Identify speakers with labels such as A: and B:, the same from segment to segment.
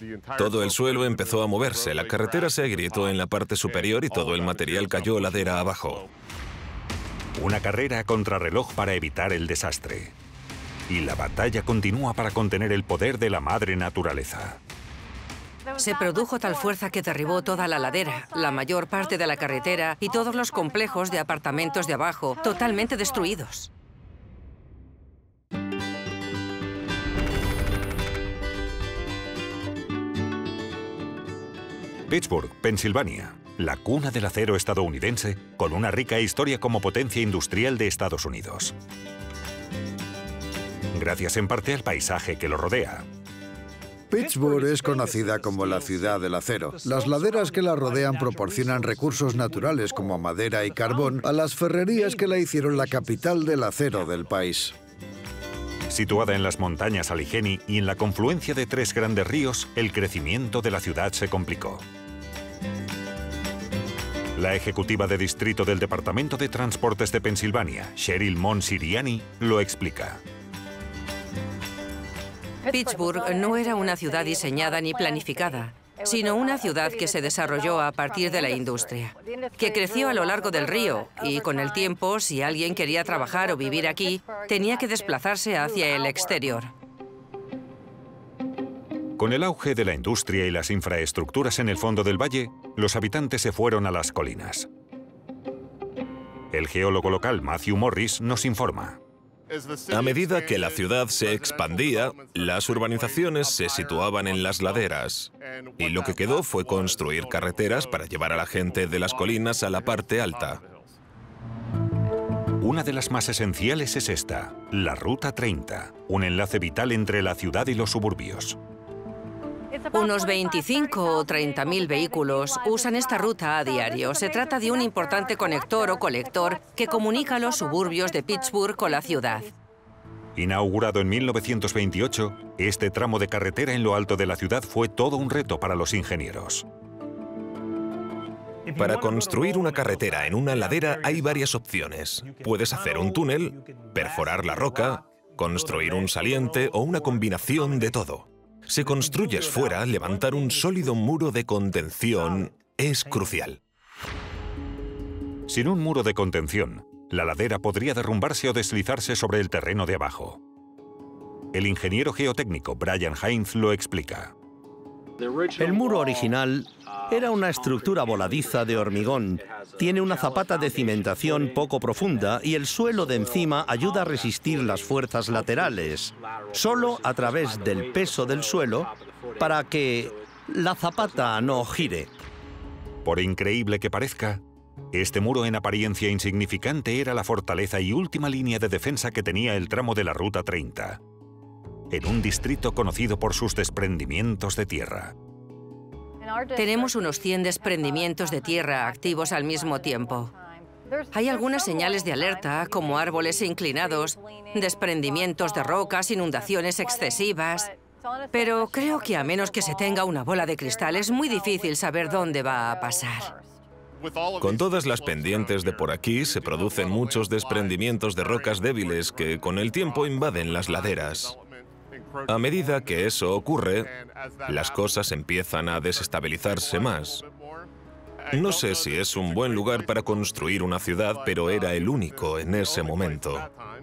A: Todo el suelo empezó a moverse, la carretera se agrietó en la parte superior y todo el material cayó ladera abajo.
B: Una carrera a contrarreloj para evitar el desastre. Y la batalla continúa para contener el poder de la madre naturaleza.
C: Se produjo tal fuerza que derribó toda la ladera, la mayor parte de la carretera y todos los complejos de apartamentos de abajo, totalmente destruidos.
B: Pittsburgh, Pensilvania, la cuna del acero estadounidense, con una rica historia como potencia industrial de Estados Unidos. Gracias en parte al paisaje que lo rodea.
D: Pittsburgh es conocida como la ciudad del acero. Las laderas que la rodean proporcionan recursos naturales como madera y carbón a las ferrerías que la hicieron la capital del acero del país.
B: Situada en las montañas Allegheny y en la confluencia de tres grandes ríos, el crecimiento de la ciudad se complicó. La ejecutiva de distrito del Departamento de Transportes de Pensilvania, Cheryl Monsiriani, lo explica.
C: Pittsburgh no era una ciudad diseñada ni planificada, sino una ciudad que se desarrolló a partir de la industria, que creció a lo largo del río y con el tiempo, si alguien quería trabajar o vivir aquí, tenía que desplazarse hacia el exterior.
B: Con el auge de la industria y las infraestructuras en el fondo del valle, los habitantes se fueron a las colinas. El geólogo local Matthew Morris nos informa.
A: A medida que la ciudad se expandía, las urbanizaciones se situaban en las laderas, y lo que quedó fue construir carreteras para llevar a la gente de las colinas a la parte alta.
B: Una de las más esenciales es esta, la Ruta 30, un enlace vital entre la ciudad y los suburbios.
C: Unos 25 o 30.000 vehículos usan esta ruta a diario. Se trata de un importante conector o colector que comunica los suburbios de Pittsburgh con la ciudad.
B: Inaugurado en 1928, este tramo de carretera en lo alto de la ciudad fue todo un reto para los ingenieros.
A: Para construir una carretera en una ladera hay varias opciones. Puedes hacer un túnel, perforar la roca, construir un saliente o una combinación de todo. Si construyes fuera, levantar un sólido muro de contención es crucial.
B: Sin un muro de contención, la ladera podría derrumbarse o deslizarse sobre el terreno de abajo. El ingeniero geotécnico Brian Hines lo explica.
E: El muro original era una estructura voladiza de hormigón. Tiene una zapata de cimentación poco profunda y el suelo de encima ayuda a resistir las fuerzas laterales, solo a través del peso del suelo para que la zapata no gire.
B: Por increíble que parezca, este muro en apariencia insignificante era la fortaleza y última línea de defensa que tenía el tramo de la Ruta 30, en un distrito conocido por sus desprendimientos de tierra.
C: Tenemos unos 100 desprendimientos de tierra activos al mismo tiempo. Hay algunas señales de alerta, como árboles inclinados, desprendimientos de rocas, inundaciones excesivas. Pero creo que a menos que se tenga una bola de cristal, es muy difícil saber dónde va a pasar.
A: Con todas las pendientes de por aquí, se producen muchos desprendimientos de rocas débiles que con el tiempo invaden las laderas. A medida que eso ocurre, las cosas empiezan a desestabilizarse más. No sé si es un buen lugar para construir una ciudad, pero era el único en ese momento.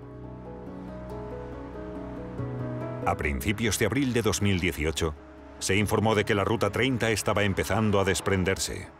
B: A principios de abril de 2018, se informó de que la Ruta 30 estaba empezando a desprenderse.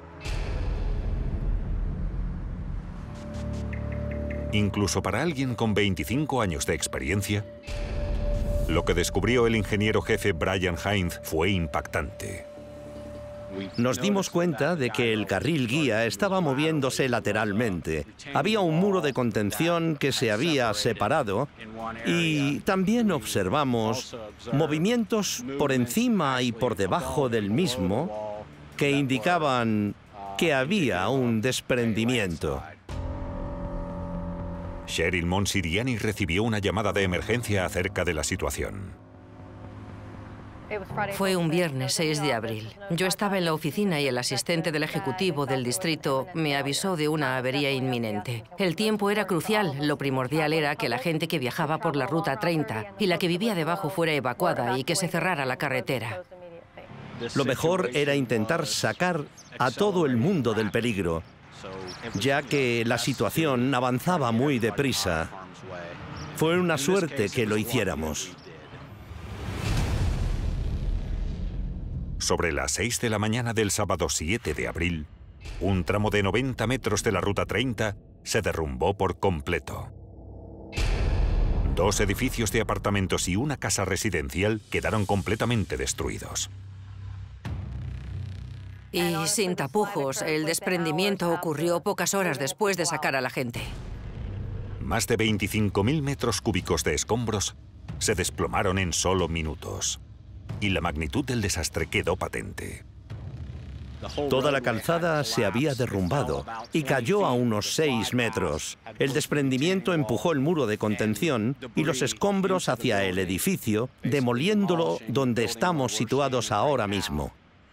B: Incluso para alguien con 25 años de experiencia, lo que descubrió el ingeniero jefe Brian Hines fue impactante.
E: Nos dimos cuenta de que el carril guía estaba moviéndose lateralmente. Había un muro de contención que se había separado y también observamos movimientos por encima y por debajo del mismo que indicaban que había un desprendimiento.
B: Cheryl Monsiriani recibió una llamada de emergencia acerca de la situación.
C: Fue un viernes 6 de abril. Yo estaba en la oficina y el asistente del ejecutivo del distrito me avisó de una avería inminente. El tiempo era crucial. Lo primordial era que la gente que viajaba por la Ruta 30 y la que vivía debajo fuera evacuada y que se cerrara la carretera.
E: Lo mejor era intentar sacar a todo el mundo del peligro, ya que la situación avanzaba muy deprisa. Fue una suerte que lo hiciéramos.
B: Sobre las 6 de la mañana del sábado 7 de abril, un tramo de 90 metros de la Ruta 30 se derrumbó por completo. 2 edificios de apartamentos y una casa residencial quedaron completamente destruidos.
C: Y sin tapujos, el desprendimiento ocurrió pocas horas después de sacar a la gente.
B: Más de 25.000 metros cúbicos de escombros se desplomaron en solo minutos. Y la magnitud del desastre quedó patente.
E: Toda la calzada se había derrumbado y cayó a unos 6 metros. El desprendimiento empujó el muro de contención y los escombros hacia el edificio, demoliéndolo donde estamos situados ahora mismo.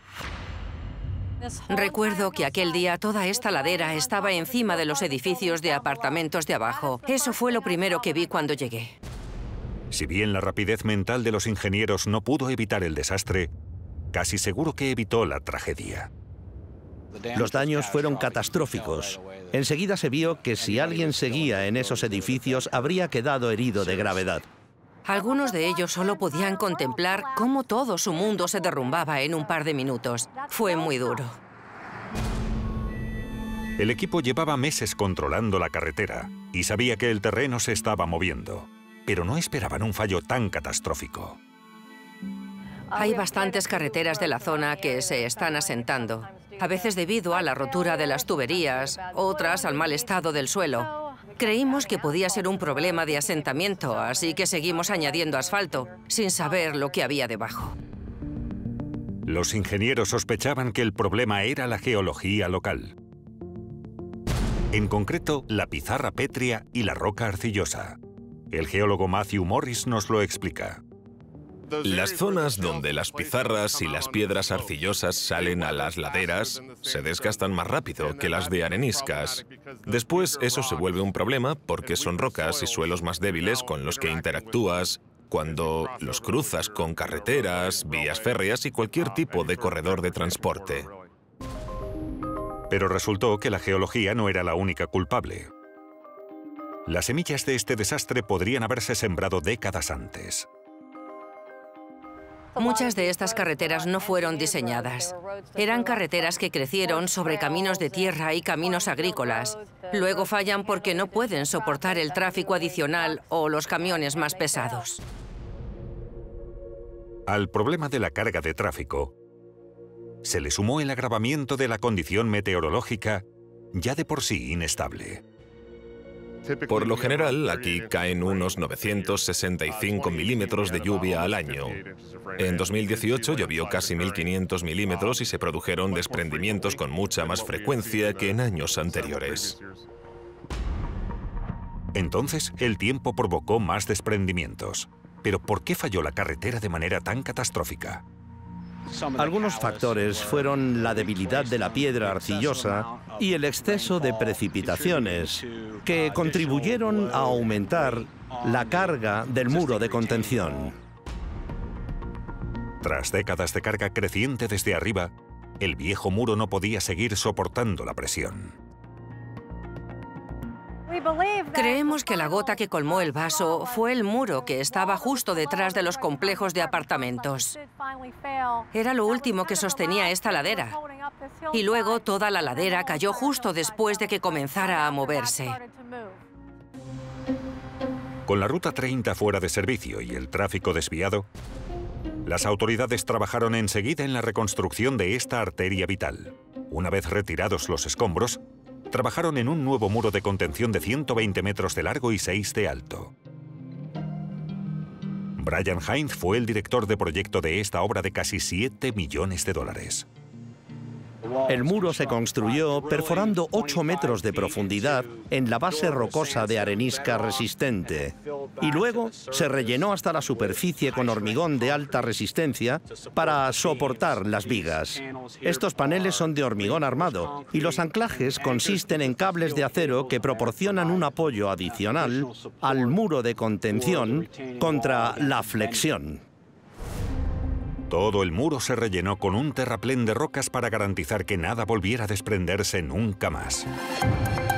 C: Recuerdo que aquel día toda esta ladera estaba encima de los edificios de apartamentos de abajo. Eso fue lo primero que vi cuando llegué.
B: Si bien la rapidez mental de los ingenieros no pudo evitar el desastre, casi seguro que evitó la tragedia.
E: Los daños fueron catastróficos. Enseguida se vio que si alguien seguía en esos edificios habría quedado herido de gravedad.
C: Algunos de ellos solo podían contemplar cómo todo su mundo se derrumbaba en un par de minutos. Fue muy duro.
B: El equipo llevaba meses controlando la carretera y sabía que el terreno se estaba moviendo, pero no esperaban un fallo tan catastrófico.
C: Hay bastantes carreteras de la zona que se están asentando, a veces debido a la rotura de las tuberías, otras al mal estado del suelo. Creímos que podía ser un problema de asentamiento, así que seguimos añadiendo asfalto, sin saber lo que había debajo.
B: Los ingenieros sospechaban que el problema era la geología local. En concreto, la pizarra pétrea y la roca arcillosa. El geólogo Matthew Morris nos lo explica.
A: Las zonas donde las pizarras y las piedras arcillosas salen a las laderas se desgastan más rápido que las de areniscas. Después eso se vuelve un problema porque son rocas y suelos más débiles con los que interactúas cuando los cruzas con carreteras, vías férreas y cualquier tipo de corredor de transporte.
B: Pero resultó que la geología no era la única culpable. Las semillas de este desastre podrían haberse sembrado décadas antes.
C: Muchas de estas carreteras no fueron diseñadas. Eran carreteras que crecieron sobre caminos de tierra y caminos agrícolas. Luego fallan porque no pueden soportar el tráfico adicional o los camiones más pesados.
B: Al problema de la carga de tráfico, se le sumó el agravamiento de la condición meteorológica, ya de por sí inestable.
A: Por lo general, aquí caen unos 965 milímetros de lluvia al año. En 2018 llovió casi 1.500 milímetros y se produjeron desprendimientos con mucha más frecuencia que en años anteriores.
B: Entonces, el tiempo provocó más desprendimientos. ¿Pero por qué falló la carretera de manera tan catastrófica?
E: Algunos factores fueron la debilidad de la piedra arcillosa y el exceso de precipitaciones, que contribuyeron a aumentar la carga del muro de contención.
B: Tras décadas de carga creciente desde arriba, el viejo muro no podía seguir soportando la presión.
C: Creemos que la gota que colmó el vaso fue el muro que estaba justo detrás de los complejos de apartamentos. Era lo último que sostenía esta ladera. Y luego toda la ladera cayó justo después de que comenzara a moverse.
B: Con la Ruta 30 fuera de servicio y el tráfico desviado, las autoridades trabajaron enseguida en la reconstrucción de esta arteria vital. Una vez retirados los escombros, trabajaron en un nuevo muro de contención de 120 metros de largo y 6 de alto. Brian Hines fue el director de proyecto de esta obra de casi $7 millones.
E: El muro se construyó perforando 8 metros de profundidad en la base rocosa de arenisca resistente y luego se rellenó hasta la superficie con hormigón de alta resistencia para soportar las vigas. Estos paneles son de hormigón armado y los anclajes consisten en cables de acero que proporcionan un apoyo adicional al muro de contención contra la flexión.
B: Todo el muro se rellenó con un terraplén de rocas para garantizar que nada volviera a desprenderse nunca más.